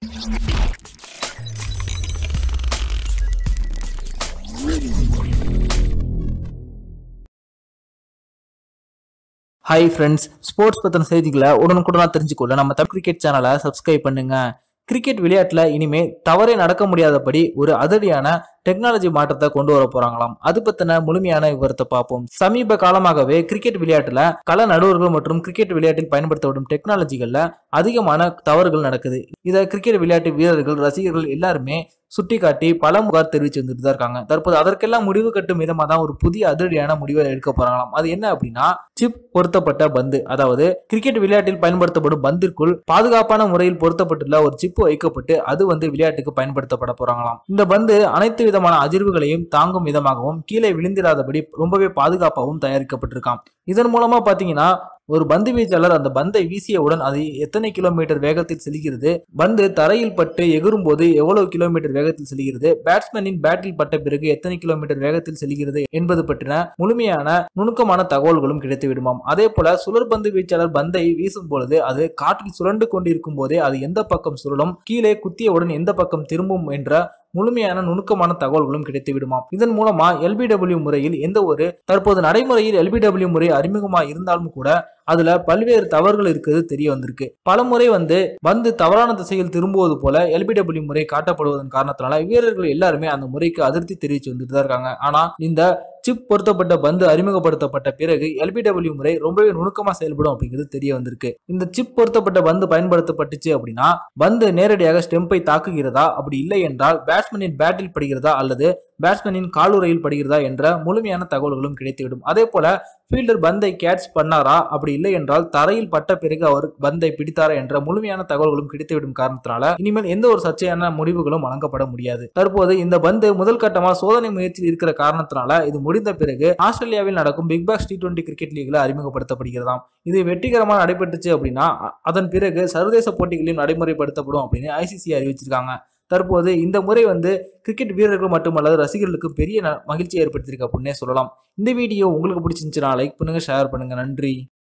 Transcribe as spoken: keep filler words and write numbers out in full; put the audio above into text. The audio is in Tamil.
Hi friends, ஸ்போர்ட்ஸ் பத்தின செய்திகளை உடனுக்குடனா தெரிஞ்சுக்கொள்ள நம்ம தமிழ் கிரிக்கெட் சேனலை சப்ஸ்கிரைப் பண்ணுங்க. கிரிக்கெட் விளையாட்டுல இனிமே தவறே நடக்க முடியாதபடி ஒரு அதிரடியான டெக்னாலஜி மாற்றத்தை கொண்டு வர போறாங்களாம். அது பத்தின முழுமையான விவரத்தை பார்ப்போம். சமீப காலமாகவே கிரிக்கெட் விளையாட்டுல கள நடுவர்கள் மற்றும் கிரிக்கெட் விளையாட்டில் பயன்படுத்தப்படும் டெக்னாலஜிகள்ல அதிகமான தவறுகள் நடக்குது. இதை கிரிக்கெட் விளையாட்டு வீரர்கள், ரசிகர்கள் எல்லாருமே சுட்டிக்காட்டி பல புகார் தெரிவிச்சு வந்துட்டு தான் இருக்காங்க. தற்போது அதற்கெல்லாம் முடிவு கட்டும் விதமா தான் ஒரு புதிய அதிரடியான முடிவை எடுக்க போறாங்களாம். அது என்ன அப்படின்னா, சிப் பொருத்தப்பட்ட பந்து. அதாவது கிரிக்கெட் விளையாட்டில் பயன்படுத்தப்படும் பந்திற்குள் பாதுகாப்பான முறையில் பொருத்தப்பட்டுள்ள ஒரு சிப் வைக்கப்பட்டு அது வந்து விளையாட்டுக்கு பயன்படுத்தப்பட போறாங்களாம். இந்த பந்து அனைத்து விதமான அதிர்வுகளையும் தாங்கும் விதமாகவும் கீழே விழுந்திராதபடி ரொம்பவே பாதுகாப்பாகவும் தயாரிக்கப்பட்டிருக்காம். இதன் மூலமா பாத்தீங்கன்னா, ஒரு பந்து வீச்சாளர் அந்த பந்தை வீசியவுடன் அது எத்தனை கிலோமீட்டர் வேகத்தில் செல்கிறது, பந்து தரையில் பட்டு எகிரும் போது எவ்வளவு கிலோமீட்டர் வேகத்தில் செல்கிறது, பேட்ஸ்மேனின் பேட்டில் பட்ட பிறகு எத்தனை கிலோமீட்டர் வேகத்தில் செல்கிறது என்பது பற்றின முழுமையான நுணுக்கமான தகவல்களும் கிடைத்து விடுமாம். அதே போல சுழற் பந்து வீச்சாளர் பந்தை வீசும் பொழுது அது காற்றில் சுழண்டு கொண்டிருக்கும் போதே அது எந்த பக்கம் சுழலும், கீழே குத்தியவுடன் எந்த பக்கம் திரும்பும் என்ற முழுமையான நுணுக்கமான தகவல்களும் கிடைத்து விடுமாம். இதன் மூலமா எல்பிடபிள்யூ முறையில் எந்த ஒரு தற்போது நடைமுறையில் எல்பிடபிள்யூ முறை அறிமுகமா இருந்தாலும் கூட அதுல பல்வேறு தவறுகள் இருக்கிறது தெரிய வந்திருக்கு. பல முறை வந்து பந்து தவறான திசையில் திரும்புவது போல எல்பிடபிள்யூ முறை காட்டப்படுவதன் காரணத்தினால வீரர்கள் எல்லாருமே அந்த முறைக்கு அதிருப்தி தெரிவித்து வந்துட்டு தான் இருக்காங்க. ஆனா இந்த சிப் பொருத்தப்பட்ட பந்து அறிமுகப்படுத்தப்பட்ட பிறகு எல்பிடபிள்யூ முறை ரொம்பவே நுணுக்கமா செயல்படும் அப்படிங்கிறது தெரிய வந்திருக்கு. இந்த சிப் பொருத்தப்பட்ட பந்து பயன்படுத்தப்பட்டுச்சு அப்படின்னா பந்து நேரடியாக ஸ்டெம்பை தாக்குகிறதா, அப்படி இல்லை என்றால் பேட்ஸ்மேனின் பேட்டில் படுகிறதா அல்லது பேட்ஸ்மேனின் காலுறையில் படுகிறதா என்ற முழுமையான தகவல்களும் கிடைத்துவிடும். அதே போல ஃபீல்டர் பந்தை கேட்ச் பண்ணாரா, அப்படி இல்லை என்றால் தரையில் பட்ட பிறகு அவர் பந்தை பிடித்தாரா என்ற முழுமையான தகவல்களும் கிடைத்துவிடும் காரணத்தினால இனிமேல் எந்த ஒரு சர்ச்சையான முடிவுகளும் வழங்கப்பட முடியாது. தற்போது இந்த பந்து முதல் கட்டமா சோதனை முயற்சியில் இருக்கிற காரணத்தினால இது முடிந்த பிறகு ஆஸ்திரேலியாவில் நடக்கும் big bash T twenty cricket லீக்ல அறிமுகப்படுத்தப்படுகிறதாம். இது வெற்றிகரமாக நடைபெற்றுச்சு அப்படின்னா அதன் பிறகு சர்வதேச போட்டிகளையும் நடைமுறைப்படுத்தப்படும் அப்படின்னு ஐசிசி அறிவிச்சிருக்காங்க. தற்போது இந்த முறை வந்து கிரிக்கெட் வீரர்கள் மட்டுமல்லாது ரசிகர்களுக்கு பெரிய மகிழ்ச்சி ஏற்படுத்தியிருக்கு அப்படின்னே சொல்லலாம். இந்த வீடியோ உங்களுக்கு பிடிச்சிருந்துச்சுன்னா லைக் பண்ணுங்க, ஷேர் பண்ணுங்க. நன்றி.